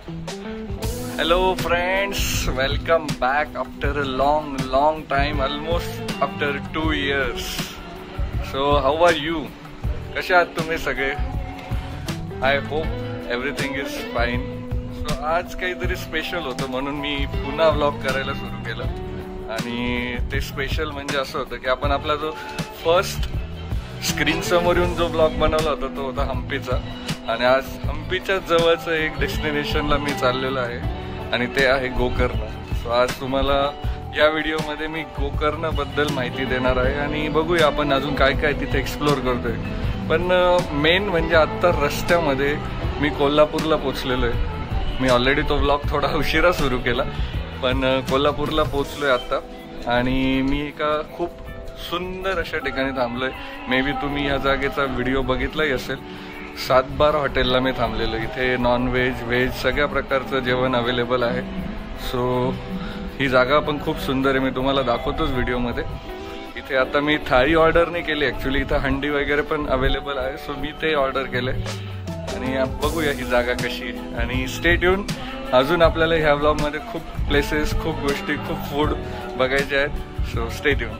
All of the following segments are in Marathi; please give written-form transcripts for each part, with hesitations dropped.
Hello friends, welcome back after a long time, almost after 2 years. So how are you? कशा आहात तुम्ही सगळे? I hope everything is fine. So आज काहीतरी स्पेशल होतं म्हणून मी पुन्हा व्लॉग करायला सुरू केलं आणि ते स्पेशल म्हणजे असं होतं की आपण आपला जो फर्स्ट स्क्रीन समोर येऊन जो ब्लॉग बनवला होता तो होता हम्पीचा आणि आज हम्पीच्या जवळचं एक डेस्टिनेशनला मी चाललेलो आहे आणि ते आहे गोकर्ण. सो आज तुम्हाला या व्हिडिओमध्ये मी गोकर्णबद्दल माहिती देणार आहे आणि बघूया आपण अजून काय काय तिथे एक्सप्लोर करतोय. पण मेन म्हणजे आत्ता रस्त्यामध्ये मी कोल्हापूरला पोचलेलो आहे. मी ऑलरेडी तो ब्लॉग थोडा उशिरा सुरू केला पण कोल्हापूरला पोचलोय आत्ता आणि मी एका खूप सुंदर अशा ठिकाणी थांबलोय. मे बी तुम्ही या जागेचा व्हिडिओ बघितलाही असेल. 7 हॉटेलला मी थांबलेलो. इथे नॉनव्हेज व्हेज सगळ्या प्रकारचं जेवण अवेलेबल आहे. सो ही जागा पण खूप सुंदर आहे. मी तुम्हाला दाखवतोच व्हिडिओमध्ये. इथे आता मी थाळी ऑर्डर नाही केली ॲक्च्युली. इथं हंडी वगैरे पण अवेलेबल आहे. सो मी ते ऑर्डर केलंय आणि बघूया ही जागा कशी आहे आणि स्टे ट्यून. अजून आपल्याला ह्या व्लॉगमध्ये खूप प्लेसेस खूप गोष्टी खूप फूड बघायचे आहेत. So stay tune.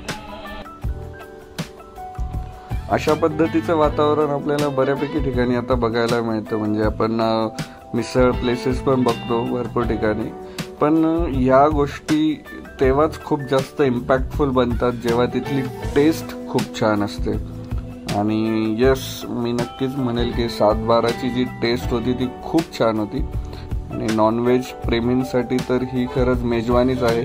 अशा पद्धतीचं वातावरण आपल्याला बऱ्यापैकी ठिकाणी आता बघायला मिळतं. म्हणजे आपण मिसळ प्लेसेस पण बघतो भरपूर ठिकाणी. पण या गोष्टी तेव्हाच खूप जास्त इम्पॅक्टफुल बनतात जेव्हा तिथली टेस्ट खूप छान असते. आणि यस, मी नक्कीच म्हणेल की 7/12ची जी टेस्ट होती ती खूप छान होती आणि नॉनव्हेज प्रेमींसाठी तर ही खरंच मेजवानीच आहे.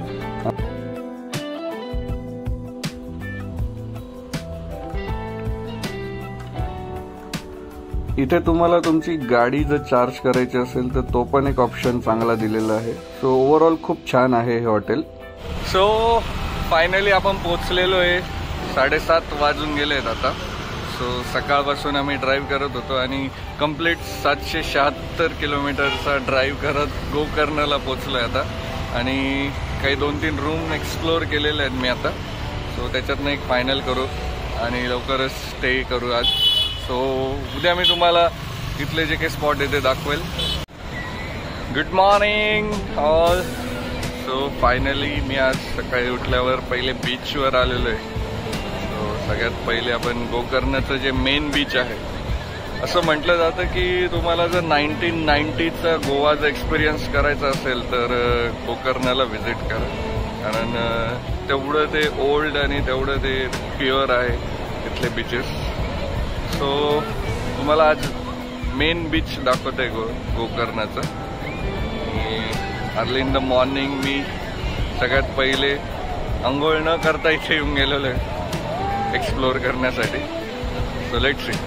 इथे तुम्हाला तुमची गाडी जर चार्ज करायची असेल तर तो पण एक ऑप्शन चांगला दिलेला आहे. सो ओव्हरऑल खूप छान आहे हे हॉटेल. सो फायनली आपण पोचलेलो आहे. 7:30 वाजून गेले आहेत आता. सो सकाळपासून आम्ही ड्राईव्ह करत होतो आणि कम्प्लीट 776 किलोमीटरचा ड्राईव्ह करत गोकर्णला पोचलोय आता आणि काही 2-3 रूम एक्सप्लोर केलेले आहेत मी आता. सो त्याच्यातनं एक फायनल करू आणि लवकरच स्टे करू आज. सो उद्या मी तुम्हाला तिथले जे काही स्पॉट आहे ते दाखवेल. Good morning all. So finally मी आज सकाळी उठल्यावर पहिले बीचवर आलेलो आहे. सो सगळ्यात पहिले आपण गोकर्णचं जे मेन बीच आहे. असं म्हटलं जातं की तुम्हाला जर 1990चा गोवाचा एक्सपिरियन्स करायचा असेल तर गोकर्णला व्हिजिट करा. कारण तेवढं ते ओल्ड आणि तेवढं ते प्युअर आहे तिथले बीचेस. सो तुम्हाला आज मेन बीच दाखवतोय गोकर्णाचं. अर्ली इन द मॉर्निंग मी सगळ्यात पहिले आंघोळ न करता इथे येऊन गेलेलो आहे एक्सप्लोर करण्यासाठी. So let's see.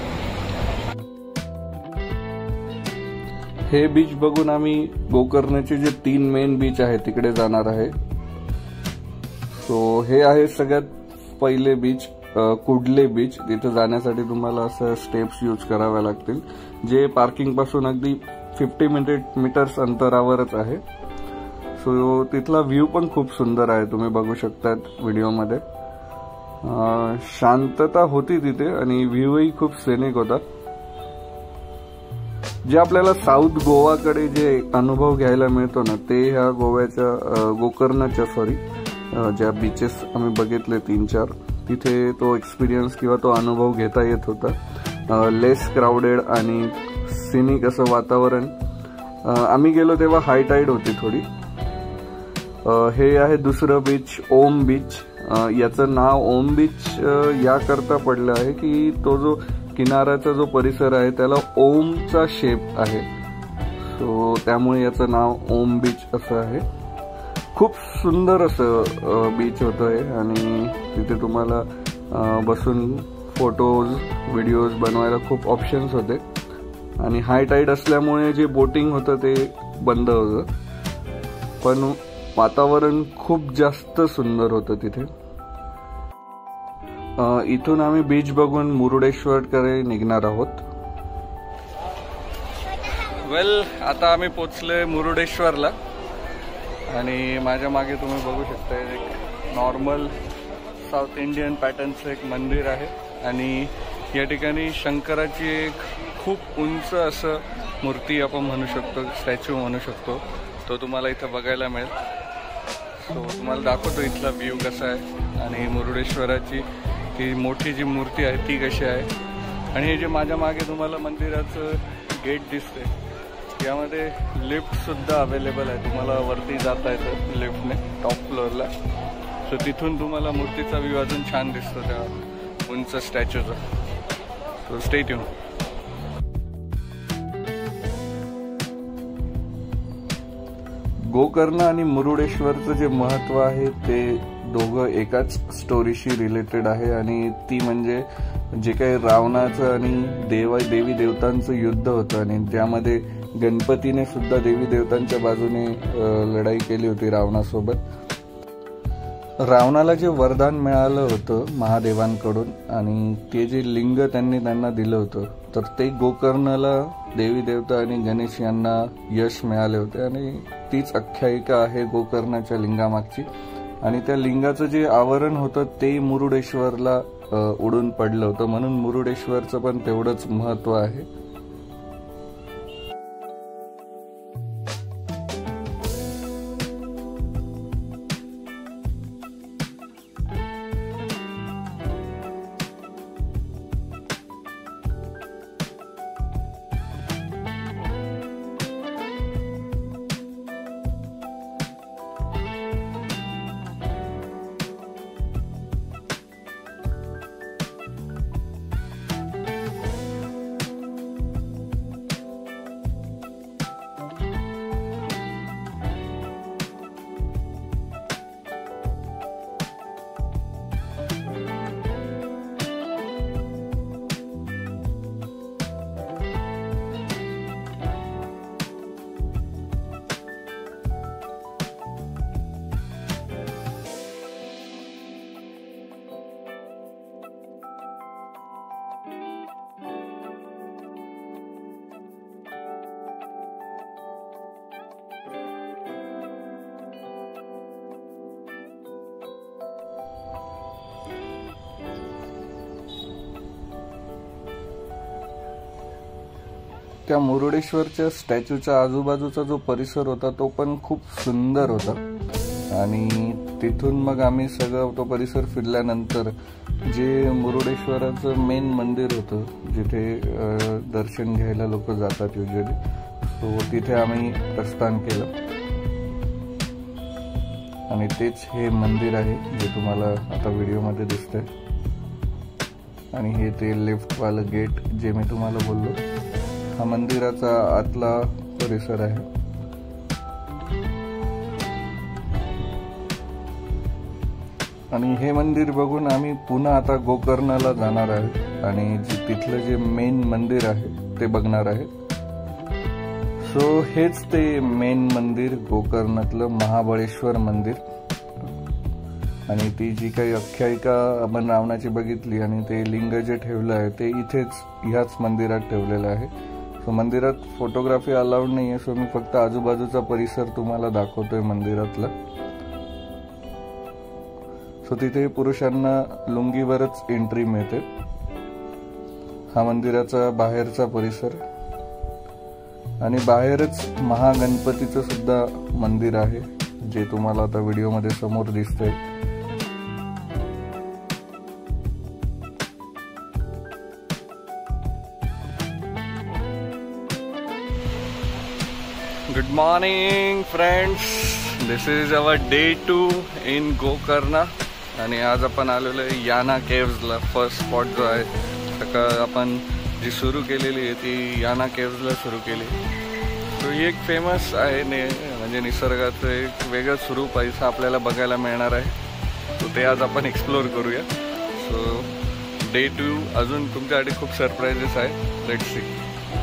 हे बीच बघून आम्ही गोकर्णाचे जे 3 मेन बीच आहे तिकडे जाणार आहे. सो हे आहे सगळ्यात पहिले बीच कुडले बीच. तिथे जाण्यासाठी तुम्हाला असं स्टेप्स यूज कराव्या लागतील जे पार्किंग पासून अगदी 50 मीटर्स अंतरावरच आहे. सो तिथला व्ह्यू पण खूप सुंदर आहे. तुम्ही बघू शकतात व्हिडिओमध्ये. शांतता होती तिथे आणि व्ह्यूही खूप सिनिक होता. जे आपल्याला साऊथ गोवाकडे जे अनुभव घ्यायला मिळतो ना ते ह्या गोव्याच्या गोकर्णाच्या ज्या बीचेस आम्ही बघितले 3-4 तिथे तो एक्सपिरियन्स किंवा तो अनुभव घेता येत होता. लेस क्राऊडेड आणि सिनिक असं वातावरण. आम्ही गेलो तेव्हा हाय टाईड होती थोडी. हे आहे दुसरं बीच ओम बीच. याचं नाव ओम बीच याकरता पडलं आहे की तो जो किनाऱ्याचा जो परिसर आहे त्याला ओमचा शेप आहे. सो त्यामुळे याचं नाव ओम बीच असं आहे. खूप सुंदर असं बीच होतं हे आणि तिथे तुम्हाला बसून फोटोज व्हिडिओज बनवायला खूप ऑप्शन्स होते आणि हाय टाईड असल्यामुळे जे बोटिंग होतं ते बंद होतं. पण वातावरण खूप जास्त सुंदर होतं तिथे. इथून आम्ही बीच बघून मुरुडेश्वरकडे निघणार आहोत. वेल आता आम्ही पोचलोय मुरुडेश्वरला आणि माझ्या मागे तुम्ही बघू शकता एक नॉर्मल साऊथ इंडियन पॅटर्नचं एक मंदिर आहे आणि या ठिकाणी शंकराची एक खूप उंच असं मूर्ती आपण म्हणू शकतो, स्टॅच्यू म्हणू शकतो, तो तुम्हाला इथं बघायला मिळेल. सो तुम्हाला दाखवतो इथला व्ह्यू कसा आहे आणि मुरुडेश्वराची ती मोठी जी मूर्ती आहे ती कशी आहे. आणि हे जे माझ्या मागे तुम्हाला मंदिराचं गेट दिसते, यामध्ये लिफ्टसुद्धा अवेलेबल आहे. तुम्हाला वरती जाता येतं लिफ्टने टॉप फ्लोअरला. सो तिथून तुम्हाला मूर्तीचा व्ह्यू अजून छान दिसतो त्या उंच स्टॅच्यूचा. So stay tune. गोकर्ण आणि मुरुडेश्वरचं जे महत्त्व आहे ते दोघं एकाच स्टोरीशी रिलेटेड आहे आणि ती म्हणजे जे काही रावणाचं आणि देवी देवतांचं युद्ध होतं आणि त्यामध्ये गणपतीने सुद्धा देवी देवतांच्या बाजूने लढाई केली होती रावणासोबत. रावणाला जे वरदान मिळालं होतं महादेवांकडून आणि ते जे लिंग त्यांना दिलं होतं, तर ते गोकर्णाला देवी देवता आणि गणेश यांना यश मिळाले होते आणि तीच आख्यायिका आहे गोकर्णाच्या लिंगामागची. आणि त्या लिंगाचं जे आवरण होतं ते मुरुडेश्वरला उडून पडलं होतं, म्हणून मुरुडेश्वरचं पण तेवढंच महत्त्व आहे. त्या मुरुडेश्वरच्या स्टॅच्यूच्या आजूबाजूचा जो परिसर होता तो पण खूप सुंदर होता. आणि तिथून मग आम्ही सगळं तो परिसर फिरल्यानंतर जे मुरुडेश्वराचं मेन मंदिर होतं जिथे दर्शन घ्यायला लोक जातात युजली, सो तिथे आम्ही प्रस्थान केलं. आणि तेच हे मंदिर आहे जे तुम्हाला आता व्हिडिओमध्ये दिसतंय. आणि हे ते लिफ्टवालं गेट जे मी तुम्हाला बोललो, हा मंदिराचा आतला परिसर आहे. आणि हे मंदिर बघून आम्ही पुन्हा आता गोकर्णाला जाणार आहे आणि तिथलं जे मेन मंदिर आहे ते बघणार आहे. सो हेच ते मेन मंदिर गोकर्णातलं महाबळेश्वर मंदिर. आणि ती जी काही आख्यायिका आपण रावणाची बघितली आणि ते लिंग जे ठेवलं आहे ते इथेच ह्याच मंदिरात ठेवलेलं आहे. सो मंदिरात फोटोग्राफी अलाउड नाही आहे, सो मी फक्त आजूबाजूचा परिसर तुम्हाला दाखवतोय मंदिरातला. सो तिथे पुरुषांना लुंगीवरच एंट्री मिळते. हा मंदिराचा बाहेरचा परिसर आणि बाहेरच महागणपतीचं सुद्धा मंदिर आहे जे तुम्हाला आता व्हिडिओमध्ये समोर दिसतंय. Good morning friends, this is our day 2 in Gokarna. आणि आज आपण आलेलो आहे याना केव्जला. फर्स्ट स्पॉट जो आहे सकाळ आपण जी सुरू केलेली आहे ती याना केव्जला सुरू केली. सो ही एक फेमस आहे म्हणजे निसर्गाचं एक वेगळं स्वरूप आहे आपल्याला बघायला मिळणार आहे. सो ते आज आपण एक्सप्लोअर करूया. सो डे 2 अजून तुमच्यासाठी खूप सरप्राइजेस आहे. Let's see.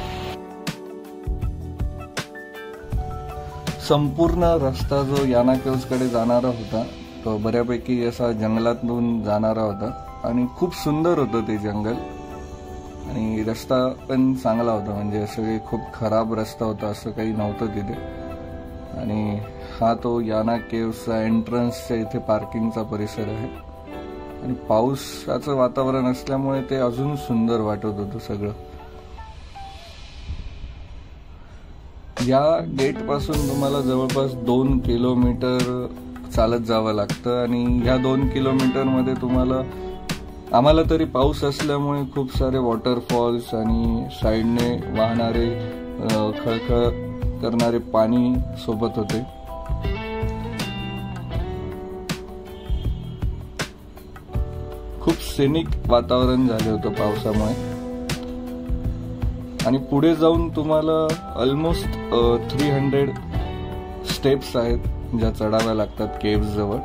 संपूर्ण रस्ता जो याना केव्जकडे जाणारा होता तो बऱ्यापैकी असा जंगलातून जाणारा होता आणि खूप सुंदर होतं ते जंगल. आणि रस्ता पण चांगला होता, म्हणजे असं खूप खराब रस्ता होता असं काही नव्हतं तिथे. आणि हा तो याना केव्जचा एंट्रन्सच्या इथे पार्किंगचा परिसर आहे. आणि पावसाचं वातावरण असल्यामुळे ते अजून सुंदर वाटत होतं सगळं. या गेटपासून तुम्हाला जवळपास 2 किलोमीटर चालत जावं लागतं आणि ह्या 2 किलोमीटरमध्ये आम्हाला तरी पाऊस असल्यामुळे खूप सारे वॉटरफॉल्स आणि साईडने वाहणारे खळखळ करणारे पाणी सोबत होते. खूप सिनिक वातावरण झाले होतं पावसामुळे. आणि पुढे जाऊन तुम्हाला ऑलमोस्ट 300 स्टेप्स आहेत ज्या चढाव्या लागतात केव्स जवळ.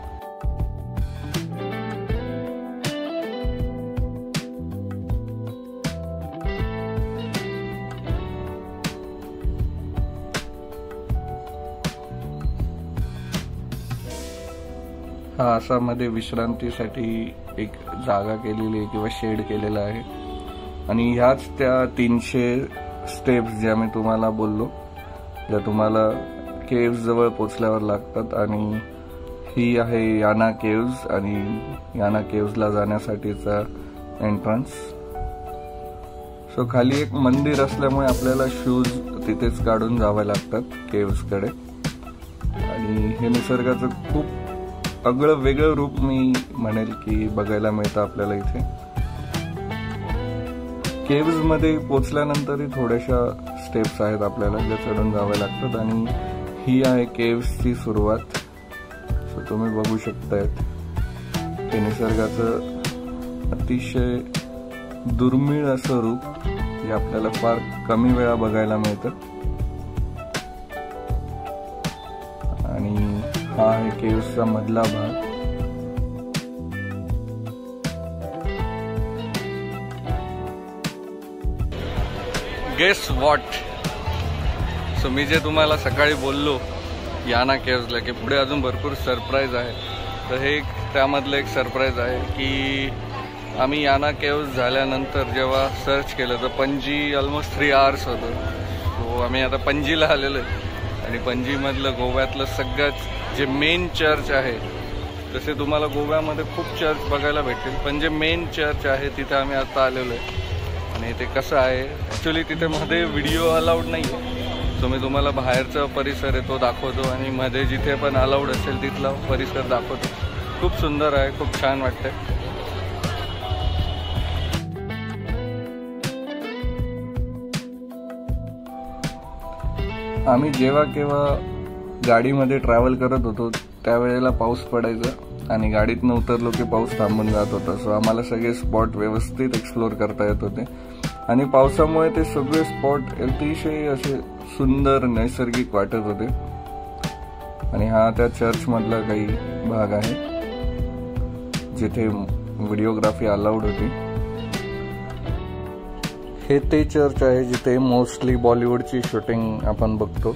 हा असा मध्ये विश्रांतीसाठी एक जागा केलेली आहे किंवा शेड केलेला आहे. आणि ह्याच त्या 300 स्टेप्स ज्या मी तुम्हाला बोललो, ज्या तुम्हाला केव्स जवळ पोचल्यावर लागतात. आणि ही आहे याना केव्स आणि याना केव्सला जाण्यासाठीचा एंट्रन्स. सो खाली एक मंदिर असल्यामुळे आपल्याला शूज तिथेच काढून जावे लागतात केव्सकडे. आणि हे निसर्गाचं खूप आगळं वेगळं रूप मी म्हणेल की बघायला मिळतं आपल्याला इथे. केव्स मध्ये पोचल्यानंतरही थोड्याशा स्टेप्स आहेत आपल्याला ज्या चढून जाव्या लागतात. आणि ही आहे केव्सची सुरुवात. सो तुम्ही बघू शकतायत हे निसर्गाचं अतिशय दुर्मिळ असं रूप जे आपल्याला फार कमी वेळा बघायला मिळतं. आणि हा आहे केव्सचा मधला भाग. Guess what. सो मी जे तुम्हाला सकाळी बोललो याना केव्सला की पुढे अजून भरपूर सरप्राईज आहे, तर हे त्यामधलं एक सरप्राईज आहे की आम्ही याना केव्स झाल्यानंतर जेव्हा सर्च केलं तर पणजी ऑलमोस्ट 3 hours होतं. सो आम्ही आता पणजीला आलेलो आहे. आणि पणजीमधलं गोव्यातलं सगळ्यात जे मेन चर्च आहे, तसे तुम्हाला गोव्यामध्ये खूप चर्च बघायला भेटतील, पण जे मेन चर्च आहे तिथे आम्ही आता आलेलो आहे. आणि ते कसं आहे, ॲक्च्युली तिथे मध्ये व्हिडिओ अलाउड नाही आहे. सो मी तुम्हाला बाहेरचा परिसर आहे तो दाखवतो आणि मध्ये जिथे पण अलाउड असेल तिथला परिसर दाखवतो. खूप सुंदर आहे, खूप छान वाटतंय. आम्ही जेव्हा केव्हा गाडीमध्ये ट्रॅव्हल करत होतो त्यावेळेला पाऊस पडायचा आणि गाडीतनं उतरलो की पाऊस थांबून जात होता. सो आम्हाला सगळे स्पॉट व्यवस्थित एक्सप्लोर करता येत होते. आणि पावसामुळे ते सगळे स्पॉट अतिशय असे सुंदर नैसर्गिक वाटत होते. आणि हा त्या चर्च मधला काही भाग आहे जिथे व्हिडिओग्राफी अलाउड होती. हे ते चर्च आहे जिथे मोस्टली बॉलिवूडची शूटिंग आपण बघतो.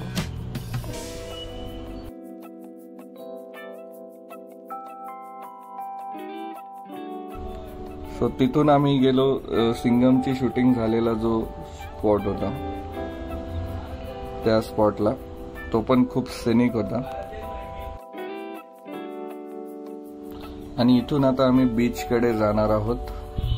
सो तिथून आम्ही गेलो सिंगमची शूटिंग झालेला जो स्पॉट होता त्या स्पॉटला. तो पण खूप सिनिक होता. आणि इथून आता आम्ही बीच कडे जाणार आहोत.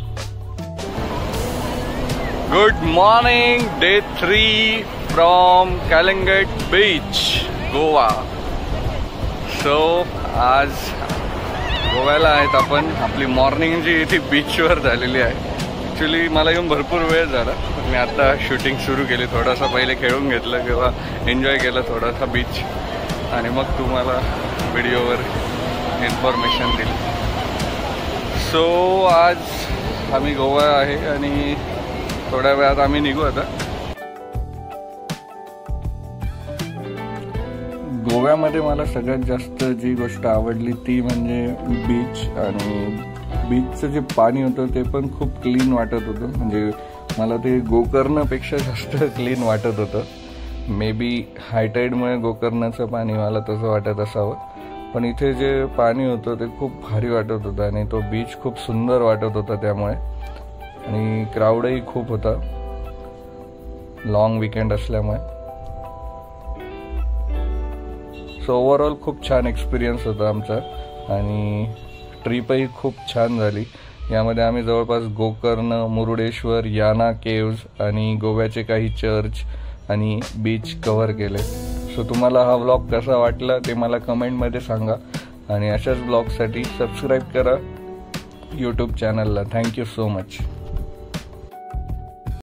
Good morning, day 3 from Calangute beach, Goa. So आज गोव्याला आहेत आपण. आपली मॉर्निंग जी इथे बीचवर झालेली आहे. ॲक्च्युली मला येऊन भरपूर वेळ झाला. मी आता शूटिंग सुरू केली. थोडासा पहिले खेळून घेतलं किंवा एन्जॉय केलं थोडासा बीच, आणि मग तुम्हाला व्हिडिओवर इन्फॉर्मेशन दिली. सो आज आम्ही गोवा आहे आणि थोड्या वेळात आम्ही निघू. आता गोव्यामध्ये मला सगळ्यात जास्त जी गोष्ट आवडली ती म्हणजे बीच. आणि बीचचं जे पाणी होतं ते पण खूप क्लीन वाटत होतं. म्हणजे मला ते गोकर्णपेक्षा जास्त क्लीन वाटत होतं. मे बी हायटाईडमुळे गोकर्णाचं पाणी मला तसं वाटत असावं, पण इथे जे पाणी होतं ते खूप भारी वाटत होतं. आणि तो बीच खूप सुंदर वाटत होता त्यामुळे. आणि क्राऊडही खूप होता लॉंग वीकेंड असल्यामुळे. सो ओव्हरऑल खूप छान एक्सपिरियन्स होता आमचा. आणि ट्रिपही खूप छान झाली. यामध्ये आम्ही जवळपास गोकर्ण, मुरुडेश्वर, याना केव्ज आणि गोव्याचे काही चर्च आणि बीच कव्हर केले. सो तुम्हाला हा व्लॉग कसा वाटला ते मला कमेंटमध्ये सांगा आणि अशाच ब्लॉगसाठी सबस्क्राईब करा यूट्यूब चॅनलला. Thank you so much.